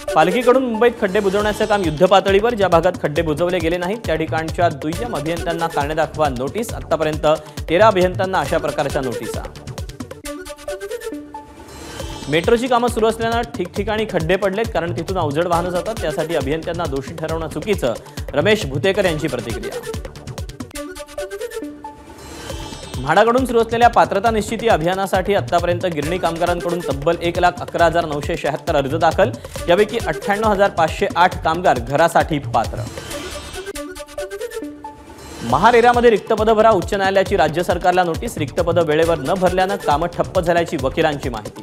पालखीकडून मुंबईत खड्डे बुजवण्याचं काम युद्धपातळीवर, ज्या भागात खड्डे बुजवले गेले नाहीत त्या ठिकाणच्या दुय्यम अभियंत्यांना कारणे दाखवा नोटीस। आतापर्यंत 13 अभियंत्यांना अशा प्रकारच्या नोटिसा। मेट्रोची कामं सुरू असल्याने ठिकठिकाणी खड्डे पडलेत, कारण तिथून अवजड वाहनं जातात, त्यासाठी अभियंत्यांना दोषी ठरवणं चुकीचं, रमेश भुतेकर यांची प्रतिक्रिया। म्हाडाकडून सुरू असलेल्या पात्रता निश्चिती अभियानासाठी आतापर्यंत गिरणी कामगारांकडून तब्बल 1,11,976 अर्ज दाखल, यापैकी 98,508 कामगार घरासाठी पात्र। महारेरामध्ये रिक्त पदं भरा, उच्च न्यायालयाची राज्य सरकारला नोटीस। रिक्त पदं वेळेवर न भरल्यानं कामं ठप्प झाल्याची वकिलांची माहिती।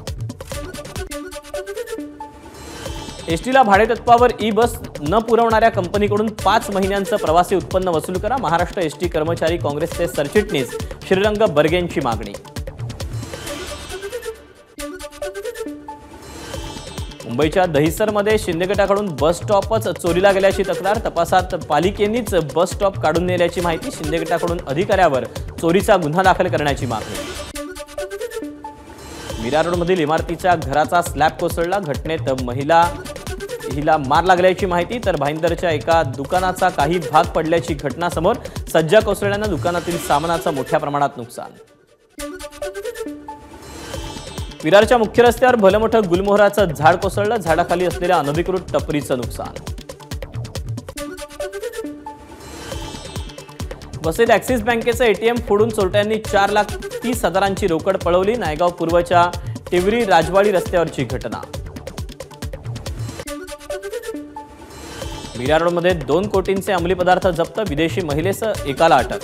एसटीला भाडेतत्वावर ई बस न पुरवणाऱ्या कंपनीकडून 5 महिन्यांचं प्रवासी उत्पन्न वसूल करा, महाराष्ट्र एसटी कर्मचारी काँग्रेसचे सरचिटणीस श्रीरंग बर्गेंची मागणी। मुंबईच्या दहिसरमध्ये शिंदे गटाकडून बस स्टॉपच चोरीला गेल्याची तक्रार, तपासात पालिकेनेच बस स्टॉप काढून नेल्याची माहिती। शिंदे गटाकडून अधिकाऱ्यावर चोरीचा गुन्हा दाखल करण्याची मागणी। मीरा रोडमधील इमारतीच्या घराचा स्लॅब कोसळला, घटनेत हिला मार लागल्याची माहिती, तर भाईंदरच्या एका दुकानाचा काही भाग पडल्याची घटना समोर। सज्जा कोसळल्यानं दुकानातील सामानाचं मोठ्या प्रमाणात नुकसान। विरारच्या मुख्य रस्त्यावर भलमोठं गुलमोहराचं झाड कोसळलं, झाडाखाली असलेल्या अनधिकृत टपरीचं नुकसान। वसईत ॲक्सिस बँकेचं एटीएम फोडून चोरट्यांनी 4,30,000ची रोकड पळवली, नायगाव पूर्वच्या टिवरी राजवाडी रस्त्यावरची घटना। मीरा रोडमध्ये 2 कोटींचे अंमली पदार्थ जप्त, विदेशी महिलेसह एकाला अटक।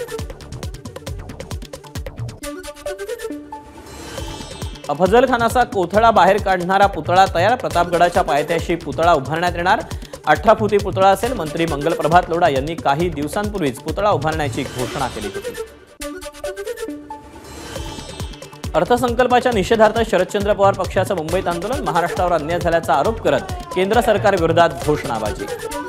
अफजल खानाचा कोथळा बाहेर काढणारा पुतळा तयार, प्रतापगडाच्या पायथ्याशी पुतळा उभारण्यात येणार। 18 फुटी पुतळा असेल। मंत्री मंगलप्रभात लोढा यांनी काही दिवसांपूर्वीच पुतळा उभारण्याची घोषणा केली होती। अर्थसंकल्पाच्या निषेधार्थ शरदचंद्र पवार पक्षाचं मुंबईत आंदोलन, महाराष्ट्रावर अन्याय झाल्याचा आरोप करत केंद्र सरकारविरोधात घोषणाबाजी।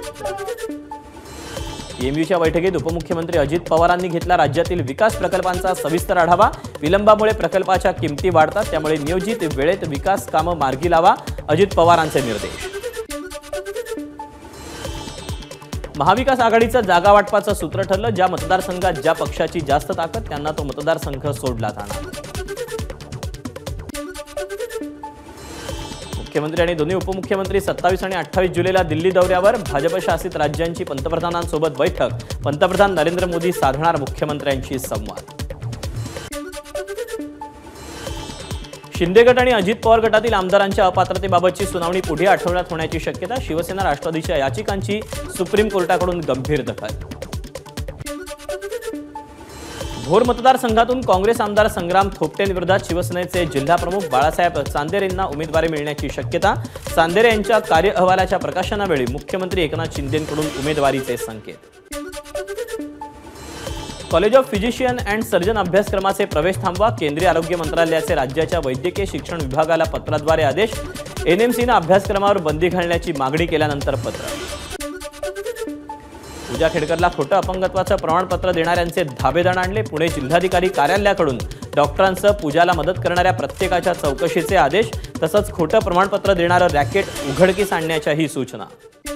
पीएमयूच्या बैठकीत उपमुख्यमंत्री अजित पवारांनी घेतला राज्यातील विकास प्रकल्पांचा सविस्तर आढावा, विलंबामुळे प्रकल्पाच्या किमती वाढतात, त्यामुळे नियोजित वेळेत विकास कामं मार्गी लावा, अजित पवारांचे निर्देश। महाविकास आघाडीचं जागा वाटपाचं सूत्र ठरलं, ज्या मतदारसंघात ज्या पक्षाची जास्त ताकद त्यांना तो मतदारसंघ सोडला जाणार। मुख्यमंत्री आणि दोन्ही उपमुख्यमंत्री 27 आणि 28 जुलैला दिल्ली दौऱ्यावर, भाजप शासित राज्यांची पंतप्रधानांसोबत बैठक, पंतप्रधान नरेंद्र मोदी साधणार मुख्यमंत्र्यांशी संवाद। शिंदे गट आणि अजित पवार गटातील आमदारांच्या अपात्रतेबाबतची सुनावणी पुढील आठवड्यात होण्याची शक्यता, शिवसेना राष्ट्रवादीच्या याचिकांची सुप्रीम कोर्टाकडून गंभीर दखल। भोर मतदारसंघातून काँग्रेस आमदार संग्राम थोपटेंविरोधात शिवसेनेचे जिल्हाप्रमुख बाळासाहेब चांदेर यांना उमेदवारी मिळण्याची शक्यता, चांदेर यांच्या कार्य अहवालाच्या प्रकाशनावेळी मुख्यमंत्री एकनाथ शिंदेंकडून उमेदवारीचे संकेत। College of physician and surgeon अभ्यासक्रमाचे प्रवेश थांबवा, केंद्रीय आरोग्य मंत्रालयाचे राज्याच्या वैद्यकीय शिक्षण विभागाला पत्राद्वारे आदेश, एनएमसीनं अभ्यासक्रमावर बंदी घालण्याची मागणी केल्यानंतर पत्र। पूजा खेडकरला खोटं अपंगत्वाचं प्रमाणपत्र देणाऱ्यांचे धाबेदण आणले, पुणे जिल्हाधिकारी कार्यालयाकडून डॉक्टरांसह पूजाला मदत करणाऱ्या प्रत्येकाच्या चौकशीचे आदेश, तसंच खोटं प्रमाणपत्र देणारं रॅकेट उघडकीस आणण्याच्याही सूचना।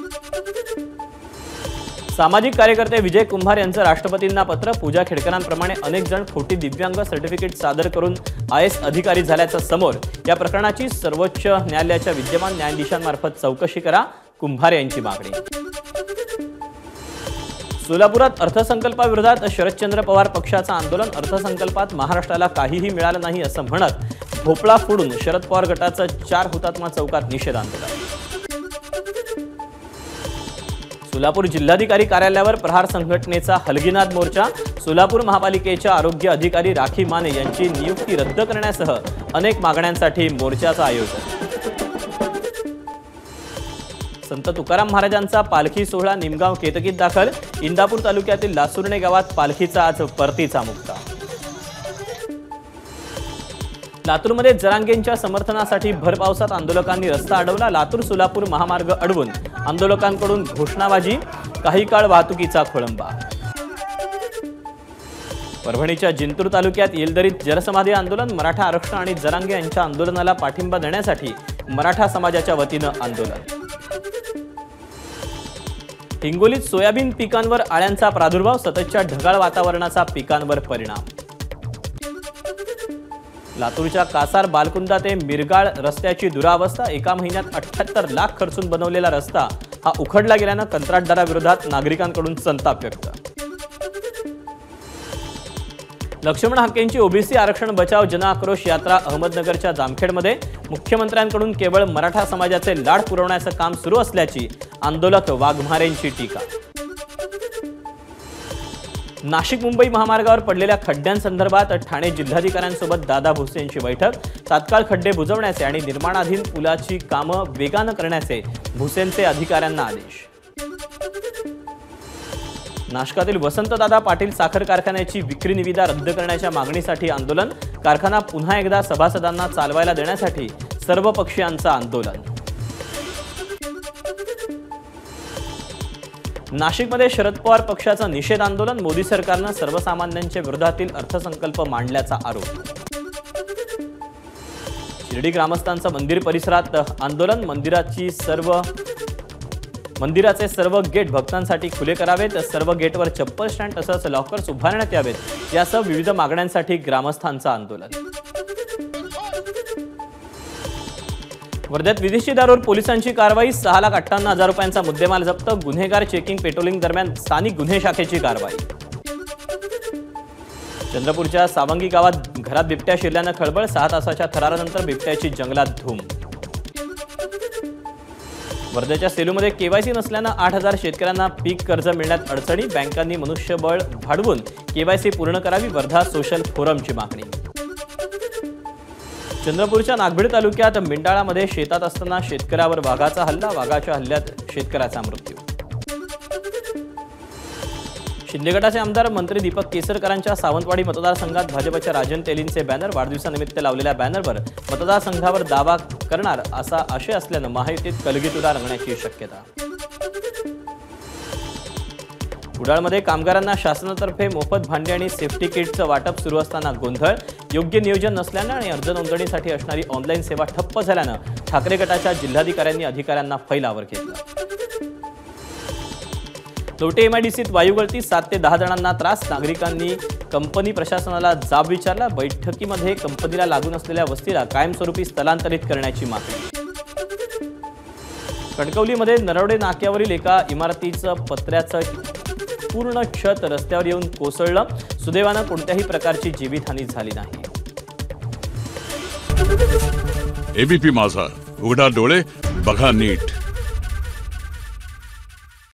सामाजिक कार्यकर्ते विजय कुंभार यांचं राष्ट्रपतींना पत्र, पूजा खेडकरांप्रमाणे अनेक जण खोटी दिव्यांग सर्टिफिकेट सादर करून IAS अधिकारी झाल्याचं समोर, या प्रकरणाची सर्वोच्च न्यायालयाच्या विद्यमान न्यायाधीशांमार्फत चौकशी करा, कुंभार यांची मागणी। सोलापुरात अर्थसंकल्पाविरोधात शरदचंद्र पवार पक्षाचं आंदोलन, अर्थसंकल्पात महाराष्ट्राला काहीही मिळालं नाही असं म्हणत भोपळा फोडून शरद पवार गटाचं 4 हुतात्मा चौकात निषेध आंदोलन। सोलापूर जिल्हाधिकारी कार्यालयावर प्रहार संघटनेचा हलगीनाद मोर्चा, सोलापूर महापालिकेच्या आरोग्य अधिकारी राखी माने यांची नियुक्ती रद्द करण्यासह अनेक मागण्यांसाठी मोर्चाचं आयोजन। संत तुकाराम महाराजांचा पालखी सोहळा निमगाव केतकीत दाखल, इंदापूर तालुक्यातील लासुर्णे गावात पालखीचा आज परतीचा मुक्ता। लातूरमध्ये जरांगेंच्या समर्थनासाठी भर पावसात आंदोलकांनी रस्ता अडवला, लातूर सोलापूर महामार्ग अडवून आंदोलकांकडून घोषणाबाजी, काही काळ वाहतुकीचा खोळंबा। परभणीच्या जिंतूर तालुक्यात येलदरीत जलसमाधी आंदोलन, मराठा आरक्षण आणि जरांगे यांच्या आंदोलनाला पाठिंबा देण्यासाठी मराठा समाजाच्या वतीनं आंदोलन। हिंगोलीत सोयाबीन पिकांवर आळ्यांचा प्रादुर्भाव, सततच्या ढगाळ वातावरणाचा पिकांवर परिणाम. लातूरच्या कासार बालकुंदा ते मिरगाळ रस्त्याची दुरावस्था, एका महिन्यात 78 लाख खर्चून बनवलेला रस्ता हा उखडला गेल्यानं कंत्राटदाराविरोधात नागरिकांकडून संताप व्यक्त. लक्ष्मण हाकेंची ओबीसी आरक्षण बचाव जनआक्रोश यात्रा अहमदनगरच्या जामखेडमध्ये. मुख्यमंत्र्यांकडून केवळ मराठा समाजाचे लाड पुरवण्याचं काम सुरू असल्याची आंदोलक वाघमारेंची टीका. नाशिक मुंबई महामार्गावर पडलेल्या खड्ड्यांसंदर्भात ठाणे जिल्हाधिकाऱ्यांसोबत दादा भुसे यांची बैठक. तात्काळ खड्डे बुजवण्याचे आणि निर्माणाधीन पुलाची कामं वेगानं करण्याचे भुसेंचे अधिकाऱ्यांना आदेश. नाशकातील वसंतदादा पाटील साखर कारखान्याची विक्री निविदा रद्द करण्याच्या मागणीसाठी आंदोलन. कारखाना पुन्हा एकदा सभासदांना चालवायला देण्यासाठी सर्व पक्षीयांचं आंदोलन. नाशिकमध्ये शरद पवार पक्षाचं निषेध आंदोलन. मोदी सरकारनं सर्वसामान्यांच्या विरोधातील अर्थसंकल्प मांडल्याचा आरोप. शिर्डी ग्रामस्थांचं मंदिर परिसरात आंदोलन. मंदिराचे सर्व गेट भक्तांसाठी खुले करावेत, सर्व गेटवर चप्पल स्टँड तसंच लॉकर्स उभारण्यात यावेत यासह विविध मागण्यांसाठी ग्रामस्थांचं आंदोलन. वर्ध्यात विदेशी दारूवर पोलिसांची कारवाई. 6,58,000 रुपयांचा मुद्देमाल जप्त. गुन्हेगार चेकिंग पेट्रोलिंग दरम्यान स्थानिक गुन्हे शाखेची कारवाई. चंद्रपूरच्या सावंगी गावात घरात बिबट्या शिरल्यानं खळबळ. 6 तासाच्या थरारानंतर बिबट्याची जंगलात धूम. वर्ध्याच्या सेलूमध्ये केवायसी नसल्यानं 8,000 शेतकऱ्यांना पीक कर्ज मिळण्यात अडचणी. बँकांनी मनुष्यबळ वाढवून केवायसी पूर्ण करावी, वर्धा सोशल फोरमची मागणी. चंद्रपूरच्या नागभीड तालुक्यात मिंडाळामध्ये शेतात असताना शेतकऱ्यावर वाघाचा हल्ला. वाघाच्या हल्ल्यात शेतकऱ्याचा मृत्यू. शिंदे गटाचे आमदार मंत्री दीपक केसरकरांच्या सावंतवाडी मतदारसंघात भाजपच्या राजन तेलींचे बॅनर. वाढदिवसानिमित्त लावलेल्या बॅनरवर मतदारसंघावर दावा करणार असा आशय असल्यानं महायुतीत कलगीतुरा रंगण्याची शक्यता. कुडाळमध्ये कामगारांना शासनातर्फे मोफत भांडी आणि सेफ्टी किटचं वाटप सुरू असताना गोंधळ. योग्य नियोजन नसल्यानं आणि अर्ज नोंदणीसाठी असणारी ऑनलाईन सेवा ठप्प झाल्यानं ठाकरे गटाच्या जिल्हाधिकाऱ्यांनी अधिकाऱ्यांना फैलावर घेतलं. लोटे एमआयडीसीत वायुगळती. 7 ते 10 जणांना त्रास. नागरिकांनी कंपनी प्रशासनाला जाब विचारला. बैठकीमध्ये कंपनीला लागून असलेल्या वस्तीला कायमस्वरूपी स्थलांतरित करण्याची मागणी. कणकवलीमध्ये नरवडे नाक्यावरील एका इमारतीचं पत्र्याचं पूर्ण छत रस्त्यावर येऊन कोसळलं. सुदैवानं कोणत्याही प्रकारची जीवितहानी झाली नाही. एबीपी माझा, उघडा डोळे बघा नीट.